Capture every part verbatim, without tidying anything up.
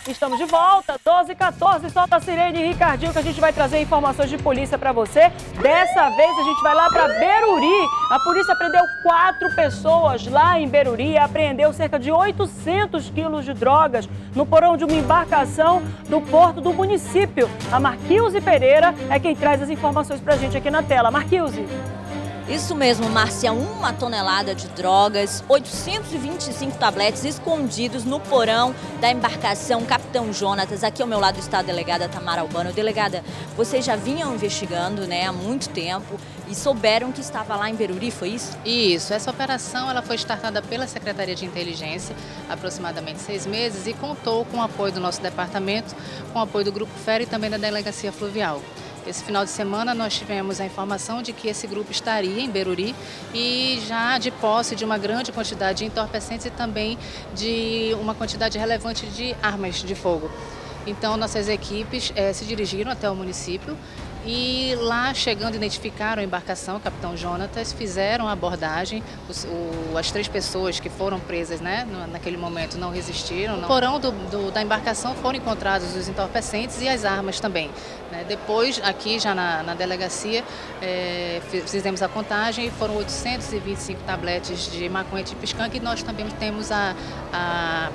Estamos de volta, doze e quatorze, solta a sirene e Ricardinho que a gente vai trazer informações de polícia para você. Dessa vez a gente vai lá para Beruri. A polícia prendeu quatro pessoas lá em Beruri e apreendeu cerca de oitocentos quilos de drogas no porão de uma embarcação do porto do município. A Marquilze Pereira é quem traz as informações para a gente aqui na tela. Marquilze. Isso mesmo, Márcia, uma tonelada de drogas, oitocentos e vinte e cinco tabletes escondidos no porão da embarcação Capitão Jonatas. Aqui ao meu lado está a delegada Tamara Albano. Delegada, vocês já vinham investigando, né, há muito tempo e souberam que estava lá em Beruri, foi isso? Isso, essa operação ela foi startada pela Secretaria de Inteligência há aproximadamente seis meses e contou com o apoio do nosso departamento, com o apoio do Grupo Fera e também da Delegacia Fluvial. Esse final de semana nós tivemos a informação de que esse grupo estaria em Beruri e já de posse de uma grande quantidade de entorpecentes e também de uma quantidade relevante de armas de fogo. Então nossas equipes eh, se dirigiram até o município e lá chegando identificaram a embarcação Capitão Jonatas, fizeram a abordagem, os, o, as três pessoas que foram presas, né, naquele momento não resistiram. No porão do, do, da embarcação foram encontrados os entorpecentes e as armas também. Né. Depois, aqui já na, na delegacia, é, fizemos a contagem e foram oitocentos e vinte e cinco tabletes de maconha tipo skunk e nós também temos a, a,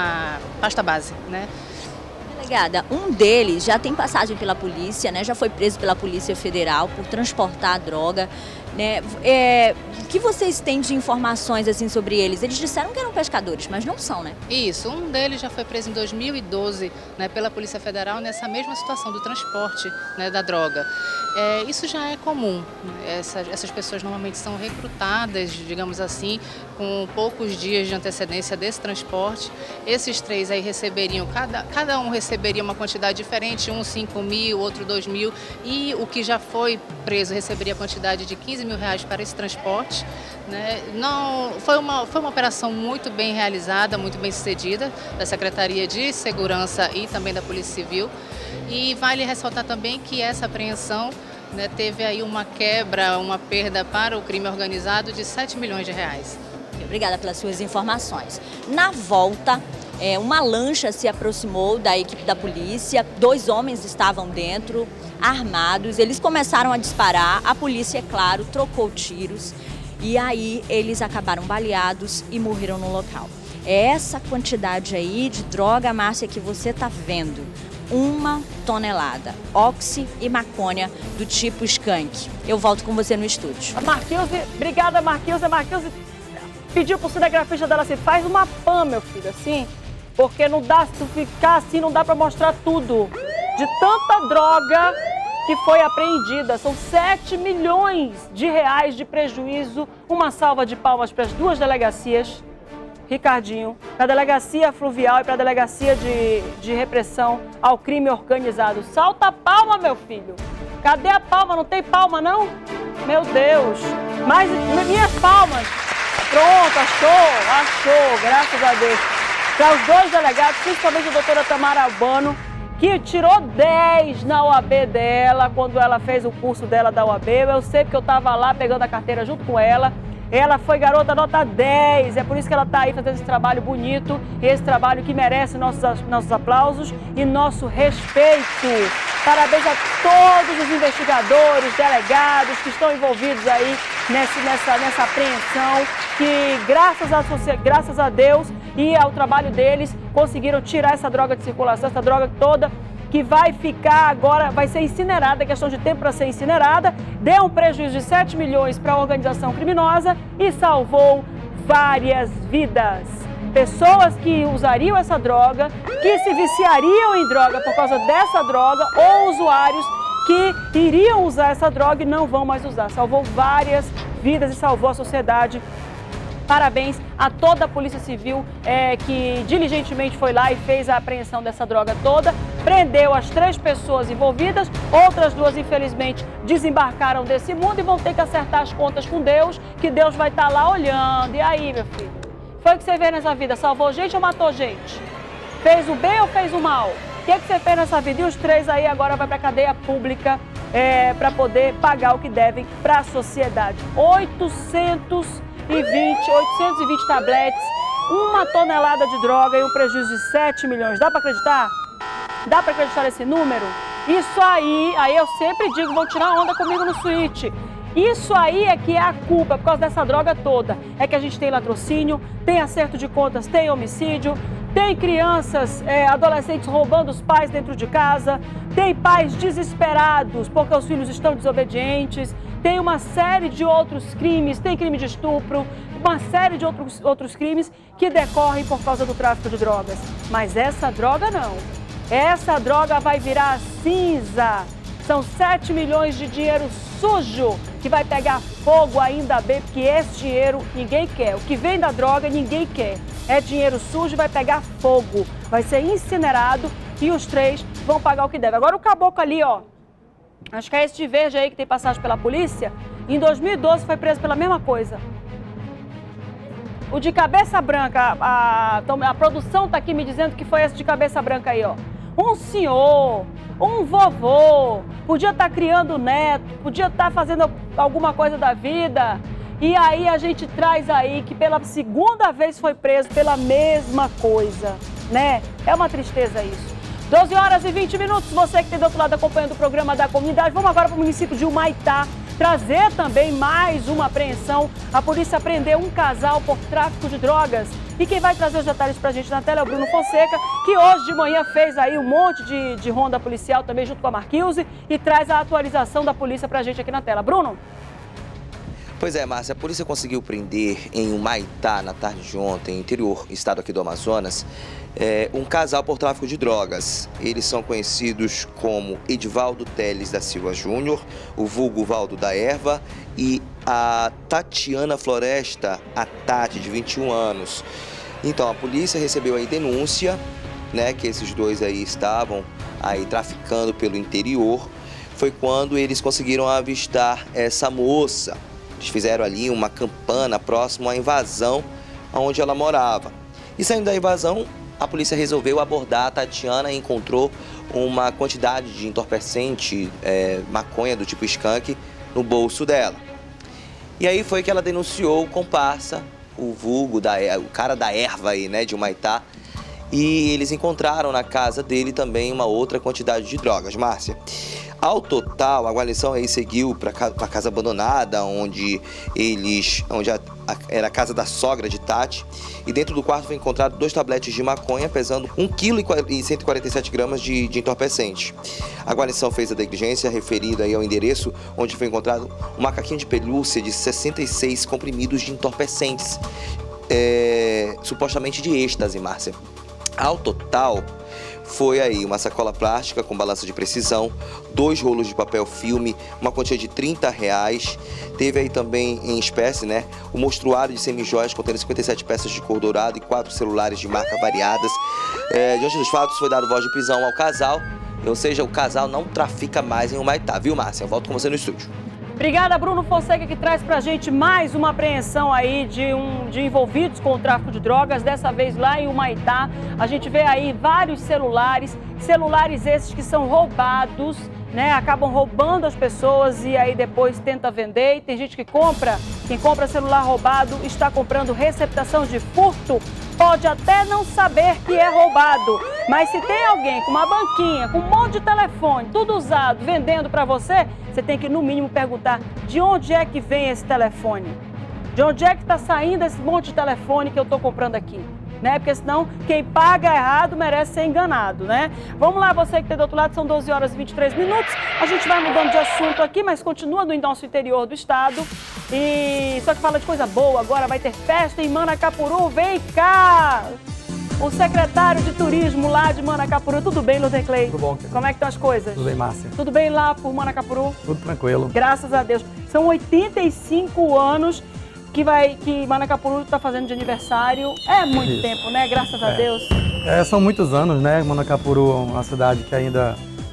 a pasta base, né. Delegada, um deles já tem passagem pela polícia, né? Já foi preso pela Polícia Federal por transportar a droga, né? É, o que vocês têm de informações assim sobre eles? Eles disseram que eram pescadores, mas não são, né? Isso, um deles já foi preso em dois mil e doze, né, pela Polícia Federal nessa mesma situação do transporte, né, da droga. É, isso já é comum. Essas, essas pessoas normalmente são recrutadas, digamos assim, com poucos dias de antecedência desse transporte. Esses três aí receberiam, cada, cada um receberia uma quantidade diferente, um cinco mil, outro dois mil, e o que já foi preso receberia a quantidade de quinze mil reais para esse transporte. Né? Não, foi, uma, foi uma operação muito bem realizada, muito bem sucedida, da Secretaria de Segurança e também da Polícia Civil. E vale ressaltar também que essa apreensão, né, teve aí uma quebra, uma perda para o crime organizado de sete milhões de reais. Obrigada pelas suas informações. Na volta, é, uma lancha se aproximou da equipe da polícia, dois homens estavam dentro, armados, eles começaram a disparar, a polícia, é claro, trocou tiros e aí eles acabaram baleados e morreram no local. É essa quantidade aí de droga, Márcia, que você está vendo. Uma tonelada, oxi e maconha do tipo skunk. Eu volto com você no estúdio. A Marquilze, obrigada Marquilze. A Marquilze pediu pro cinegrafista dela assim, faz uma pan, meu filho, assim, porque não dá, se tu ficar assim, não dá pra mostrar tudo. De tanta droga que foi apreendida, são sete milhões de reais de prejuízo. Uma salva de palmas para as duas delegacias. Ricardinho, para a Delegacia Fluvial e para a Delegacia de, de Repressão ao Crime Organizado. Salta a palma, meu filho. Cadê a palma? Não tem palma, não? Meu Deus. Mas minhas palmas. Pronto, achou, achou, graças a Deus. Para os dois delegados, principalmente a doutora Tamara Albano, que tirou dez na O A B dela, quando ela fez o curso dela da O A B. Eu sei porque eu estava lá pegando a carteira junto com ela. Ela foi garota nota dez, é por isso que ela está aí fazendo esse trabalho bonito, esse trabalho que merece nossos, nossos aplausos e nosso respeito. Parabéns a todos os investigadores, delegados que estão envolvidos aí nessa, nessa, nessa apreensão, que graças a, graças a Deus e ao trabalho deles conseguiram tirar essa droga de circulação, essa droga toda, que vai ficar agora, vai ser incinerada, é questão de tempo para ser incinerada, deu um prejuízo de sete milhões para a organização criminosa e salvou várias vidas. Pessoas que usariam essa droga, que se viciariam em droga por causa dessa droga, ou usuários que iriam usar essa droga e não vão mais usar. Salvou várias vidas e salvou a sociedade. Parabéns a toda a Polícia Civil é, que diligentemente foi lá e fez a apreensão dessa droga toda, prendeu as três pessoas envolvidas, outras duas, infelizmente, desembarcaram desse mundo e vão ter que acertar as contas com Deus, que Deus vai estar lá olhando. E aí, meu filho? Foi o que você fez nessa vida? Salvou gente ou matou gente? Fez o bem ou fez o mal? O que, é que você fez nessa vida? E os três aí agora vai para a cadeia pública é, para poder pagar o que devem para a sociedade. oitocentos e vinte tabletes uma tonelada de droga e um prejuízo de sete milhões. Dá para acreditar? Dá para acreditar nesse número? Isso aí, aí eu sempre digo, vão tirar onda comigo no suíte. Isso aí é que é a culpa, por causa dessa droga toda. É que a gente tem latrocínio, tem acerto de contas, tem homicídio, tem crianças, é, adolescentes roubando os pais dentro de casa, tem pais desesperados porque os filhos estão desobedientes, tem uma série de outros crimes, tem crime de estupro, uma série de outros, outros crimes que decorrem por causa do tráfico de drogas. Mas essa droga não. Essa droga vai virar cinza. São sete milhões de dinheiro sujo que vai pegar fogo, ainda bem, porque esse dinheiro ninguém quer. O que vem da droga ninguém quer. É dinheiro sujo e vai pegar fogo. Vai ser incinerado e os três vão pagar o que deve. Agora o caboclo ali, ó, acho que é esse de verde aí que tem passagem pela polícia, em dois mil e doze foi preso pela mesma coisa. O de cabeça branca, a, a, a produção tá aqui me dizendo que foi esse de cabeça branca aí, ó. Um senhor, um vovô, podia estar criando neto, podia estar fazendo alguma coisa da vida. E aí a gente traz aí que pela segunda vez foi preso pela mesma coisa, né? É uma tristeza isso. doze horas e vinte minutos, você que tem do outro lado acompanhando o programa da comunidade. Vamos agora para o município de Humaitá, trazer também mais uma apreensão. A polícia prendeu um casal por tráfico de drogas. E quem vai trazer os detalhes para a gente na tela é o Bruno Fonseca, que hoje de manhã fez aí um monte de, de ronda policial também junto com a Marquilze e traz a atualização da polícia para a gente aqui na tela. Bruno? Pois é, Márcia, a polícia conseguiu prender em Humaitá, na tarde de ontem, interior, estado aqui do Amazonas, é, um casal por tráfico de drogas. Eles são conhecidos como Edivaldo Teles da Silva Júnior, o vulgo Valdo da Erva, e a Tatiana Floresta, a Tati, de vinte e um anos. Então, a polícia recebeu aí denúncia, né, que esses dois aí estavam aí traficando pelo interior. Foi quando eles conseguiram avistar essa moça. Eles fizeram ali uma campana próximo à invasão onde ela morava. E saindo da invasão, a polícia resolveu abordar a Tatiana e encontrou uma quantidade de entorpecente, é, maconha do tipo skunk, no bolso dela. E aí foi que ela denunciou o comparsa, o vulgo, da, o cara da erva aí, né, de Humaitá. E eles encontraram na casa dele também uma outra quantidade de drogas, Márcia. Ao total, a guarnição aí seguiu para a casa abandonada, onde eles, onde a, a, era a casa da sogra de Tati, e dentro do quarto foi encontrado dois tabletes de maconha pesando um vírgula cento e quarenta e sete gramas de, de entorpecente. A guarnição fez a diligência referida aí ao endereço onde foi encontrado um macaquinho de pelúcia de sessenta e seis comprimidos de entorpecentes, é, supostamente de êxtase, Márcia. Ao total, foi aí uma sacola plástica com balança de precisão, dois rolos de papel filme, uma quantia de trinta reais. Teve aí também em espécie, né, o mostruário de semijoias contendo cinquenta e sete peças de cor dourado e quatro celulares de marca variadas. É, diante dos fatos, foi dado voz de prisão ao casal, ou seja, o casal não trafica mais em Humaitá, viu, Márcia? Eu volto com você no estúdio. Obrigada, Bruno Fonseca, que traz pra gente mais uma apreensão aí de, um, de envolvidos com o tráfico de drogas, dessa vez lá em Humaitá. A gente vê aí vários celulares, celulares esses que são roubados, né? Acabam roubando as pessoas e aí depois tenta vender. E tem gente que compra, quem compra celular roubado está comprando receptação de furto. Pode até não saber que é roubado, mas se tem alguém com uma banquinha, com um monte de telefone, tudo usado, vendendo para você, você tem que no mínimo perguntar de onde é que vem esse telefone, de onde é que está saindo esse monte de telefone que eu estou comprando aqui, né? Porque senão quem paga errado merece ser enganado, né? Vamos lá, você que tem do outro lado, são doze horas e vinte e três minutos. A gente vai mudando de assunto aqui, mas continua no nosso interior do estado. E só que fala de coisa boa, agora vai ter festa em Manacapuru, vem cá! O secretário de turismo lá de Manacapuru, tudo bem, Luther Clay? Tudo bom, querido. Como é que estão as coisas? Tudo bem, Márcia. Tudo bem lá por Manacapuru? Tudo tranquilo. Graças a Deus. São oitenta e cinco anos que, vai, que Manacapuru está fazendo de aniversário. É muito Isso. tempo, né? Graças a é. Deus. É, são muitos anos, né? Manacapuru é uma cidade que ainda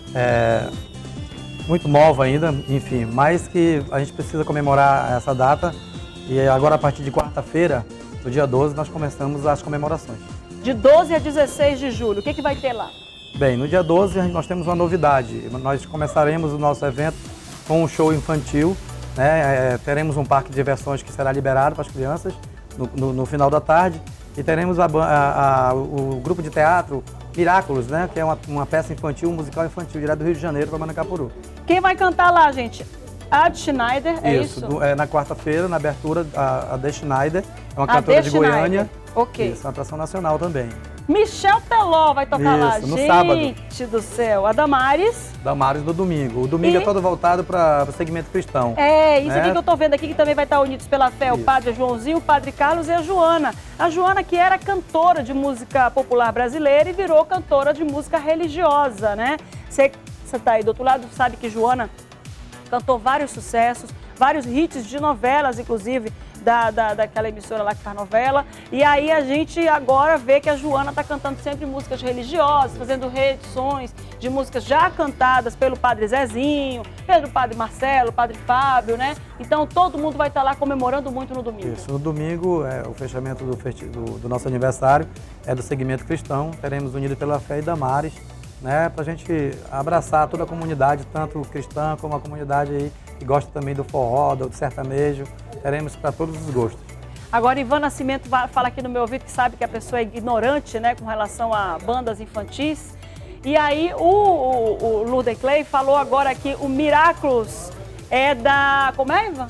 é muito nova ainda, enfim, mas que a gente precisa comemorar essa data. E agora, a partir de quarta-feira, no dia doze, nós começamos as comemorações. De doze a dezesseis de julho, o que, que vai ter lá? Bem, no dia doze nós temos uma novidade. Nós começaremos o nosso evento com um show infantil, né? É, teremos um parque de diversões que será liberado para as crianças no, no, no final da tarde. E teremos a, a, a, o grupo de teatro Miraculous, né? Que é uma, uma peça infantil, um musical infantil, direto do Rio de Janeiro para Manacapuru. Quem vai cantar lá, gente? A de Schneider, é isso? Isso, é, na quarta-feira, na abertura, a, a de Schneider, é uma a cantora de, de Goiânia. Ok. Isso, uma atração nacional também. Michel Teló vai tocar Isso, lá, no gente sábado. do céu. A Damares. Damares no domingo. O domingo E... é todo voltado para o segmento cristão. É, isso né? aqui que eu tô vendo aqui, que também vai estar unidos pela fé, Isso. o padre Joãozinho, o padre Carlos e a Joana. A Joana que era cantora de música popular brasileira e virou cantora de música religiosa, né? Você tá aí do outro lado, sabe que Joana cantou vários sucessos, vários hits de novelas, inclusive, da, da, daquela emissora lá que faz novela. E aí a gente agora vê que a Joana está cantando sempre músicas religiosas, fazendo reedições de músicas já cantadas pelo Padre Zezinho, pelo Padre Marcelo, Padre Fábio, né? Então todo mundo vai estar lá comemorando muito no domingo. Isso, no domingo, é, o fechamento do, do, do nosso aniversário é do segmento cristão. Teremos Unido pela Fé e Damares, né? Para a gente abraçar toda a comunidade, tanto cristã como a comunidade aí que gosta também do forró, do sertanejo. Teremos para todos os gostos. Agora, Ivan Nascimento fala aqui no meu ouvido que sabe que a pessoa é ignorante, né, com relação a bandas infantis. E aí o, o, o Lourdes Clay falou agora que o Miraculous é da... Como é, Ivan?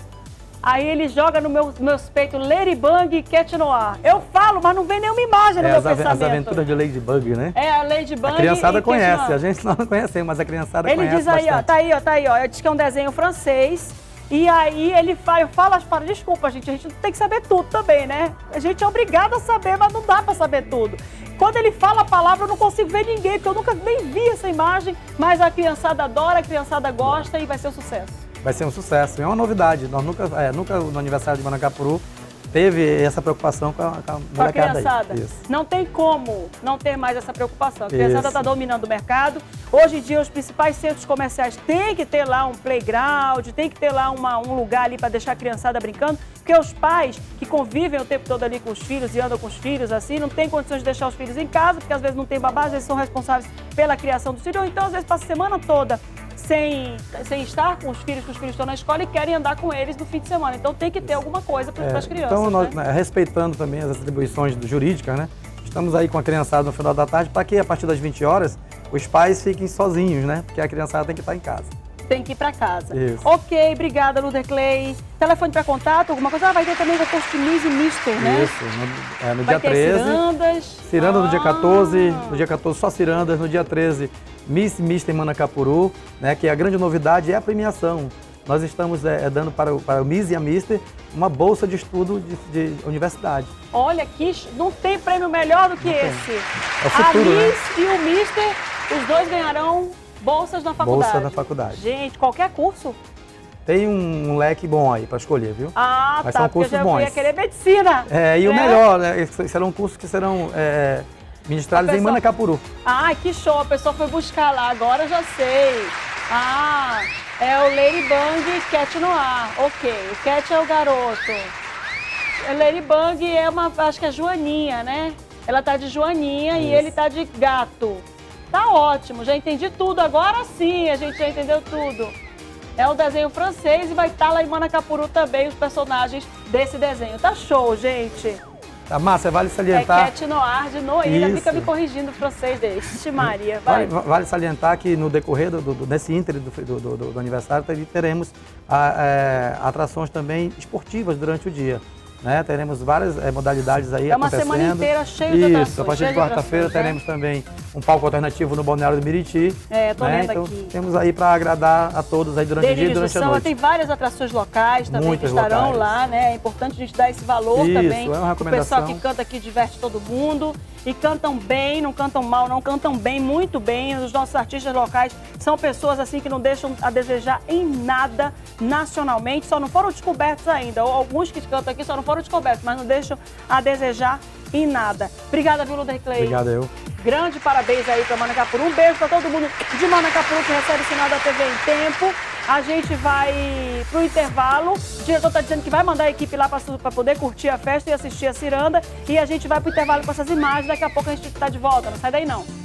Aí ele joga no meu, meus peitos Ladybug e Cat Noir. Eu falo, mas não vem nenhuma imagem no é, meu as pensamento. As aventuras de Ladybug, né? É, a Ladybug A criançada e conhece, Cat Noir. a gente não conhece, mas a criançada ele conhece diz aí, bastante. ó, tá aí, ó, tá aí, ó. Diz que é um desenho francês. E aí ele fala, eu falo as palavras, desculpa, gente, a gente tem que saber tudo também, né? A gente é obrigado a saber, mas não dá pra saber tudo. Quando ele fala a palavra, eu não consigo ver ninguém, porque eu nunca nem vi essa imagem, mas a criançada adora, a criançada gosta e vai ser um sucesso. Vai ser um sucesso, é uma novidade. Nós nunca, é, nunca no aniversário de Manacapuru teve essa preocupação com a, com a Com a molecada criançada. aí. Isso. Não tem como não ter mais essa preocupação. A criançada Isso. está dominando o mercado. Hoje em dia, os principais centros comerciais têm que ter lá um playground, tem que ter lá uma, um lugar ali para deixar a criançada brincando, porque os pais que convivem o tempo todo ali com os filhos e andam com os filhos assim, não tem condições de deixar os filhos em casa, porque às vezes não tem babá, às vezes são responsáveis pela criação dos filhos, ou então às vezes passa a semana toda sem, sem estar com os filhos, que os filhos estão na escola e querem andar com eles no fim de semana. Então tem que ter alguma coisa para É, as crianças. então, nós, né? respeitando também as atribuições jurídicas, né? Estamos aí com a criançada no final da tarde para que a partir das vinte horas os pais fiquem sozinhos, né? Porque a criançada tem que estar em casa. Tem que ir para casa. Isso. Ok, obrigada, Lourdes Clay. Telefone para contato, alguma coisa? Ah, vai ter também o concurso de Miss e Mister, né? Isso, no, é, no Vai dia ter treze. cirandas. Ciranda no dia Ah. quatorze, no dia quatorze só cirandas, no dia treze Miss e Mister Manacapuru, né? Que a grande novidade é a premiação. Nós estamos é, dando para o, para o Miss e a Mister uma bolsa de estudo de, de universidade. Olha aqui, não tem prêmio melhor do que Não tem. esse. É o futuro, a né? Miss e o Mister, os dois ganharão bolsas na faculdade. Bolsa na faculdade. Gente, qualquer curso? Tem um, um leque bom aí para escolher, viu? Ah, Mas tá, são porque eu cursos já bons. ia querer medicina. É, e o né? melhor, né? Serão cursos que serão é, ministrados A pessoa- em Manacapuru. Ai, que show, a pessoa foi buscar lá, agora eu já sei. Ah, é o Ladybug e Cat Noir. Ok, o Cat é o garoto. A Ladybug é uma, acho que é Joaninha, né? Ela tá de Joaninha e Isso. ele tá de gato. Tá ótimo, já entendi tudo. Agora sim, a gente já entendeu tudo. É um desenho francês e vai estar lá em Manacapuru também os personagens desse desenho. Tá show, gente. A Márcia, vale É salientar... Cat Noir de Noíra, Isso. fica me corrigindo o francês dele. Ixi, Maria, Vale, vai. vale salientar que no decorrer do, do, desse ínter do, do, do, do aniversário teremos a, é, atrações também esportivas durante o dia. Né? Teremos várias é, modalidades aí É uma acontecendo. semana inteira cheia de Isso, atrações, a partir cheia de de quarta-feira atrações, teremos também um palco alternativo no Balneário do Miriti. É, tô né? vendo Então aqui. temos aí para agradar a todos aí durante o dia e Desde durante a samba, noite. tem várias atrações locais também Muitas que estarão locais. lá, né? É importante a gente dar esse valor Isso, também. é uma O recomendação. pessoal que canta aqui diverte todo mundo. E cantam bem, não cantam mal, não cantam bem, muito bem. Os nossos artistas locais são pessoas assim que não deixam a desejar em nada nacionalmente, só não foram descobertos ainda. Ou alguns que cantam aqui só não foram descobertos, mas não deixam a desejar em nada. Obrigada, viu, Lourdes Clay? Obrigado, eu. Grande parabéns aí para Manacapuru. Um beijo para todo mundo de Manacapuru que recebe o sinal da T V em tempo. A gente vai pro intervalo. O diretor está dizendo que vai mandar a equipe lá para poder curtir a festa e assistir a ciranda. E a gente vai pro intervalo com essas imagens. Daqui a pouco a gente está de volta. Não sai daí não.